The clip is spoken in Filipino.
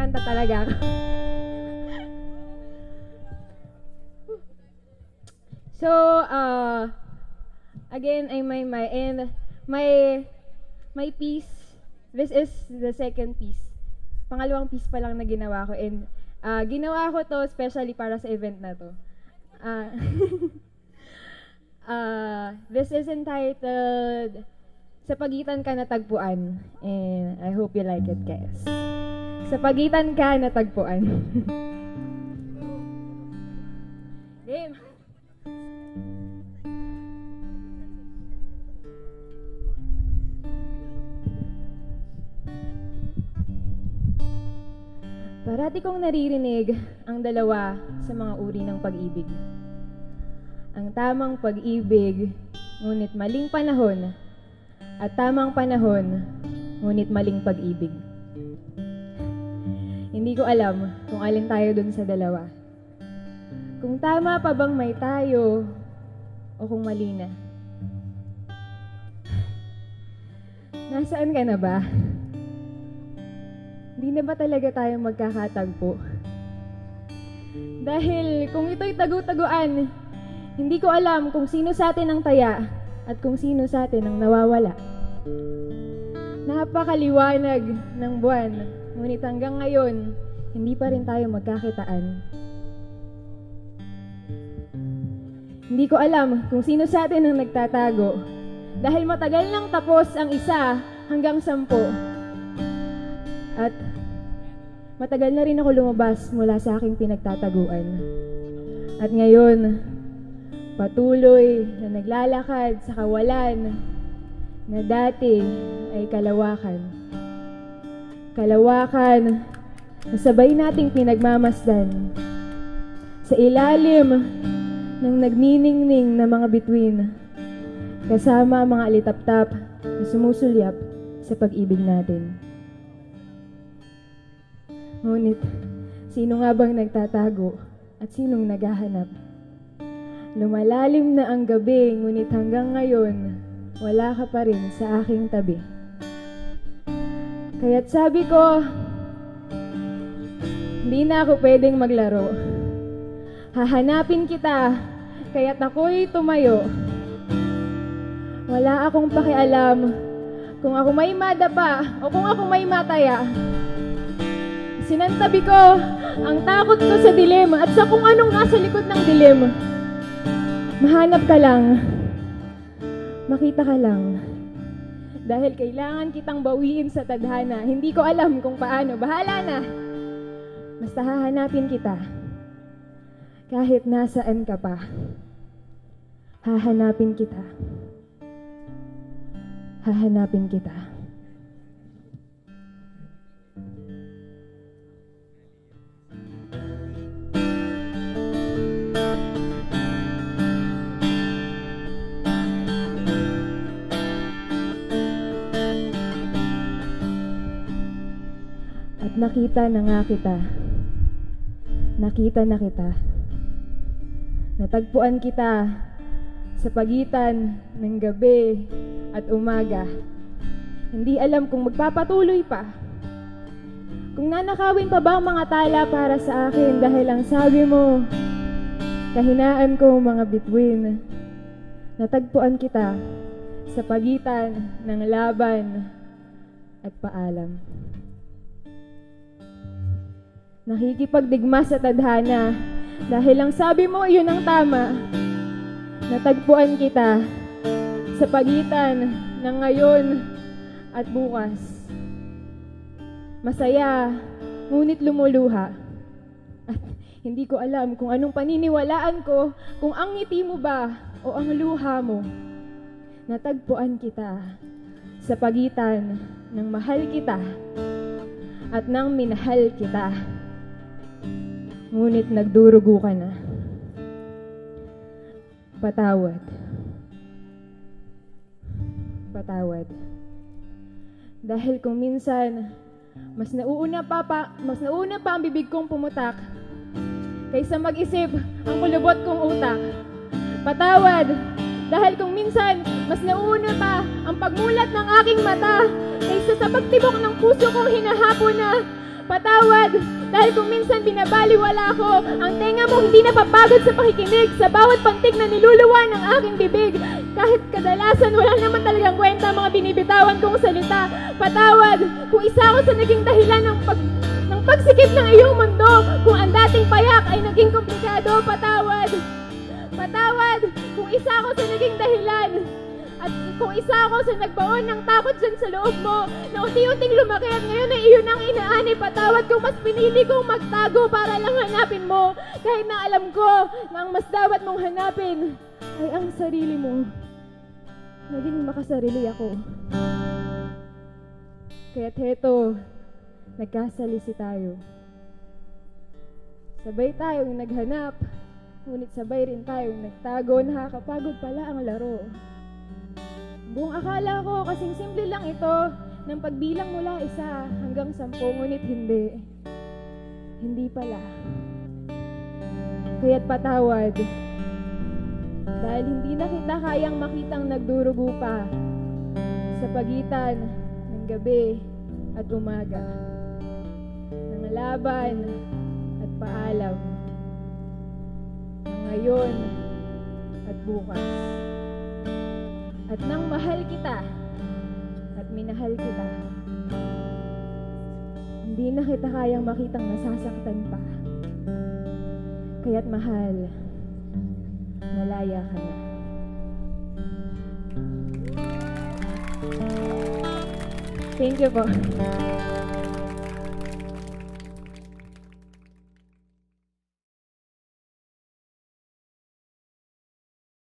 kakanta talaga ako. So, again, ay my piece. This is the second piece. Pangalawang piece pa lang na ginawa ko. And ginawa ko to especially para sa event na to. This is entitled Sa Pagitan Ka Natagpuan. And I hope you like it, guys. Sa pagitan ka natagpuan. Game. Parati kong naririnig ang dalawa sa mga uri ng pag-ibig. Ang tamang pag-ibig, ngunit maling panahon, at tamang panahon, ngunit maling pag-ibig. Hindi ko alam kung alin tayo dun sa dalawa. Kung tama pa bang may tayo, o kung mali na. Nasaan ka na ba? Hindi na ba talaga tayo magkakatagpo? Dahil kung ito'y tagu-taguan, hindi ko alam kung sino sa atin ang taya at kung sino sa atin ang nawawala. Napakaliwanag ng buwan, ngunit hanggang ngayon, hindi pa rin tayo magkakitaan. Hindi ko alam kung sino sa atin ang nagtatago, dahil matagal nang tapos ang 1 hanggang 10. At matagal na rin ako lumabas mula sa aking pinagtataguan. At ngayon, patuloy na naglalakad sa kawalan na dati ay kalawakan. Kalawakan na sabay nating pinagmamasdan sa ilalim ng nagniningning na mga bituin, kasama mga alitaptap na sumusulyap sa pag-ibig natin. Ngunit, sino nga bang nagtatago at sinong naghahanap? Lumalalim na ang gabi, ngunit hanggang ngayon, wala ka pa rin sa aking tabi. Kaya't sabi ko, hindi na ako pwedeng maglaro. Hahanapin kita, kaya't ako'y tumayo. Wala akong pakialam kung ako may madapa o kung ako may mataya. Sinantabi ko ang takot ko sa dilim at sa kung anong nasa likod ng dilim. Mahanap ka lang. Makita ka lang. Dahil kailangan kitang bawiin sa tadhana. Hindi ko alam kung paano. Bahala na. Basta hahanapin kita. Kahit nasaan ka pa. Hahanapin kita. Hahanapin kita. At nakita na nga kita. Nakita na kita. Natagpuan kita sa pagitan ng gabi at umaga. Hindi alam kung magpapatuloy pa. Kung nanakawin pa ba ang mga tala para sa akin dahil ang sabi mo, kahinaan ko mga bituin. Natagpuan kita sa pagitan ng laban at paalam. Nakikipagdigma sa tadhana dahil ang sabi mo, yun ang tama. Natagpuan kita sa pagitan ng ngayon at bukas. Masaya, ngunit lumuluha. At hindi ko alam kung anong paniniwalaan ko, kung ang ngiti mo ba o ang luha mo. Natagpuan kita sa pagitan ng mahal kita at ng minahal kita. Ngunit nagdurugo ka na. Patawad. Patawad. Dahil kung minsan, mas nauna pa ang bibig kong pumutak kaysa mag-isip ang kulubot kong utak. Patawad. Dahil kung minsan, mas nauna pa ang pagmulat ng aking mata kaysa sa pagtibok ng puso kong hinahapon na Patawad, dahil kung minsan binabaliwala ko, ang tenga mo hindi napapagod sa pakikinig sa bawat pantig na niluluwa ng aking bibig. Kahit kadalasan wala naman talagang kwenta ang mga binibitawan kong salita. Patawad, kung isa ako sa naging dahilan ng pagsikip ng iyong mundo, kung ang dating payak ay naging komplikado. Patawad, patawad, kung isa ako sa naging dahilan. At kung isa ako sa nagbaon ng takot dyan sa loob mo, na unti-unting lumaki at ngayon ay iyon ang inaani. Patawad kung mas pinili kong magtago para lang hanapin mo. Kahit na alam ko na ang mas dapat mong hanapin ay ang sarili mo. Naging makasarili ako. Kaya't heto, nagkasalisi tayo. Sabay tayong naghanap, ngunit sabay rin tayong nagtago. Nakakapagod pala ang laro. Buong akala ko kasing simple lang ito ng pagbilang mula 1 hanggang 10, ngunit hindi. Hindi pala. Kaya't patawad. Dahil hindi na kita kayang makitang nagdurugo pa sa pagitan ng gabi at umaga, ng laban at paalam, ng ngayon at bukas. At nang mahal kita at minahal kita, hindi na kita kayang makitang nasasaktan pa. Kaya't mahal, malaya ka na. Thank you po.